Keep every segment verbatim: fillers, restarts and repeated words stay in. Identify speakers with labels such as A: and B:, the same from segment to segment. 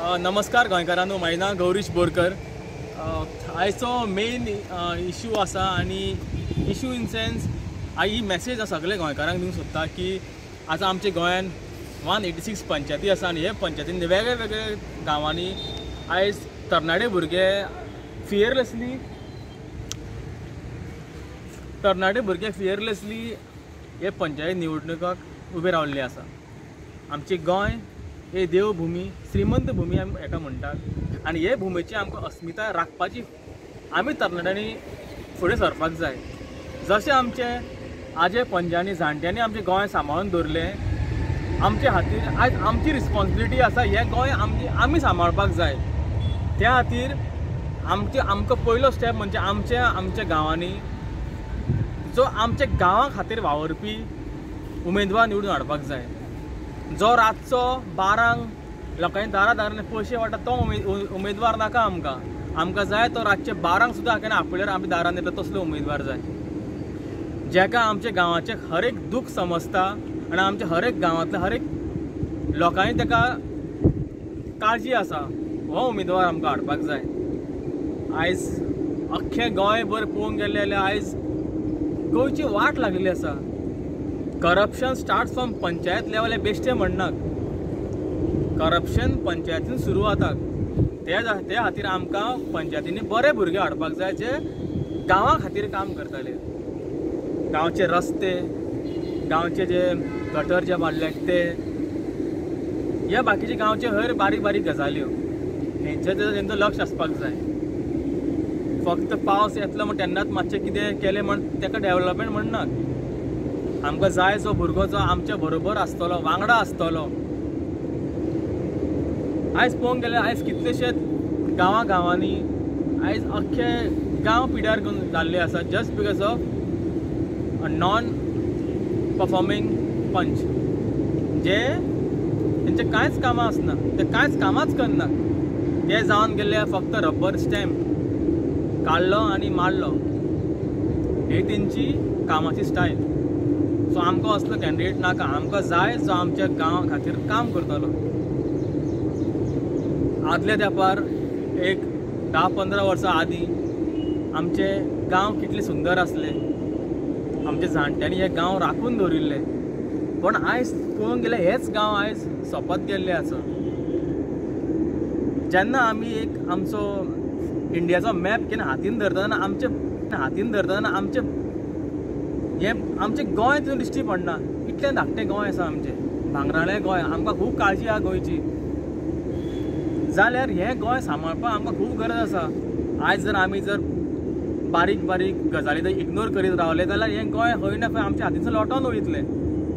A: नमस्कार गोंयकारांनो, म्हाजें नांव गौरीश बोरकर। आयचो मेन इश्यू आसा आनी इश्यू इन सेन्स हांव ही मॅसेज सगळे गोंयकारांक दिवंक सोदता की आतां आमच्या गोंयान वन एटी सिक्स पंचायती आसा आनी हे पंचायतीन वेगळे वेगळे गांवांनी आयज तरणाटे भुरगे फियरलेसली तरणाटे भुरगे फियरलेसली हे पंचायत निवडणुकाक उबे रावल्ले आसा। आमचे गोंय हे देवभूमी, श्रीमंत भूमी आमी हेका म्हणटात आनी हे भुमीची आमकां अस्मिताय राखपाची आमी तरणाट्यांनी फुडें सरपाक जाय। जशें आमचे आजे पंजांनी जाणट्यांनी आमचें गोंय सांबाळून दवरलें, आमचे खातीर आयज आमची रिस्पॉन्सिबिलिटी आसा हें गोंय आमची आमी सांबाळपाक जाय। त्या खातीर आमचे आमकां पयलो स्टेप म्हणजे आमच्या आमच्या गांवांनी जो आमच्या गांवा खातीर वावरपी उमेदवार निवडून हाडपाक जाय। जो रातचो बारांक लोकांनी दारा दारांनी पयशे वांटा तो उमेदवार नाका आमकां आमकां जाय तो रातचे बारांक सुद्दां केन्ना आपल्यार आमी दारान येता तसलो उमेदवार जाय, जेका आमच्या गांवाचें हर एक दूख समजता आनी आमच्या हर एक गांवांतल्या हर एक लोकांनी ताका काळजी आसा, हो उमेदवार आमकां हाडपाक जाय। आयज अख्खें गोंयभर पळोवंक गेलें जाल्यार आयज गोंयची वाट लागलेली आसा। Corruption start from panchayat level हे बेश्टे म्हणनाक, करप्शन पंचायतीन सुरू जाता। त्या त्या खातीर आमकां पंचायतींनी बरे भुरगे हाडपाक जाय जे गांवा खातीर काम करतले। गांवचे रस्ते, गांवचे जे गटर जे बांदले ते, ह्या बाकीचे गांवचे हर बारीक बारीक गजाल्यो हेंचेर तेंचो लक्ष आसपाक जाय। फक्त पावस येतलो म्हण तेन्नाच मातशें कितें केलें म्हण ताका डेवलपमेंट म्हणनाक। आमकां जाय जो भुरगो जो आमच्या बरोबर आसतलो, वांगडा आसतलो। आयज पळोवंक गेल्यार आयज कितलेशेच गांवा गांवांनी आयज अख्खे गांव पिड्यार जाल्ले आसा just because of a non performing panch, जे तेंचे कांयच कामां आसना, ते कांयच कामांच करना। ते जावन गेले फक्त रबर स्टॅम्प काडलो आनी मारलो, हे तेंची कामाची स्टायल। सो आमकां असलो कॅन्डिडेट नाका, आमकां जाय जो आमच्या गांवा खातीर काम करतलो। आदल्या तेंपार एक धा पंदरा वर्सां आदीं आमचे गांव कितले सुंदर आसले, आमच्या जाणट्यांनी हे गांव राखून दवरिल्ले, पण आयज पळोवंक गेल्यार हेच गांव आयज सोंपत गेल्ले आसा। जेन्ना आमी एक आमचो इंडियाचो मॅप केन्ना हातीन धरतना आमचे हातीन धरतना आमचे हे आमचें गोंय तितून दिश्टी पडना। इतलें धाकटें गोंय आसा आमचें, भांगराळें गोंय, आमकां खूब काळजी आहा गोंयची। जाल्यार हें गोंय सांबाळपाक आमकां खूब गरज आसा। आयज जर आमी जर बारीक बारीक गजाली जर इग्नोर करीत रावले जाल्यार हें गोंय खंय ना खंय आमच्या हातींतल्यान लोटोन वयतलें।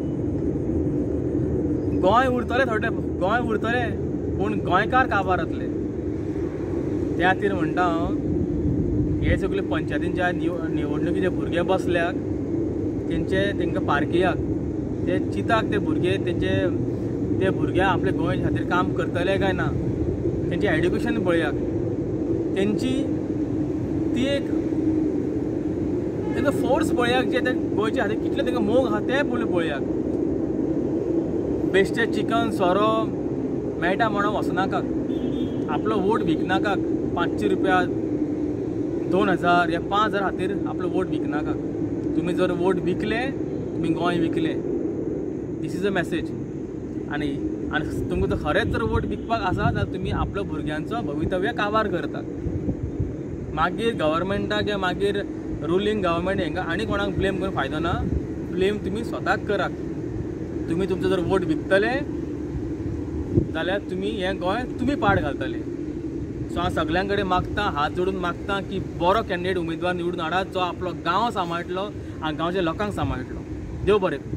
A: गोंय उरतलें थोडे गोंय उरतलें पूण गोंयकार काबार जातले। त्या खातीर म्हणटा हांव हे सगळे पंचायतींच्या निवडणुकीचे भुरगे बसल्याक तेंचे तेंकां पारकियाक ते चिंताक ते भुरगे तेंचे ते भुरगे आपले गोंय खातीर काम करतले काय ना, तेंचें एड्युकेशन पळयाक, तेंची ती एक तेंचो फोर्स पळयाक जे ते गोंयचे खातीर कितले तेंकां मोग आहा ते पळयाक। बेश्टे चिकन सोरो मेळटा म्हणून वचनाकाक, आपलो वोट विकनाकाक, पांचशे रुपया दोन हजार या पांच हजार खातीर आपलो वोट विकनाकाक। तुमी जर वोट विकले तुमी गोंय विकले, दीस इज अ मॅसेज। आनी आनी तुमकां जर खरेंच जर वोट विकपाक आसा जाल्यार तुमी आपल्या भुरग्यांचो भवितव्य काबार करतात। मागीर गव्हर्मेंटाक या मागीर रुलींग गव्हर्मेंट हांकां आनी कोणाक ब्लेम करून फायदो ना, ब्लेम तुमी स्वताक करात। तुमी तुमचो जर वोट विकतले जाल्यार तुमी हें गोंय तुमी पाड घालतले। सो हांव सगळ्यां कडेन मागता, हात जोडून मागता की बरो कॅन्डिडेट उमेदवार निवडून हाडात जो आपलो गांव सांबाळटलो आनी गांवच्या लोकांक सांबाळटलो। देव बरें।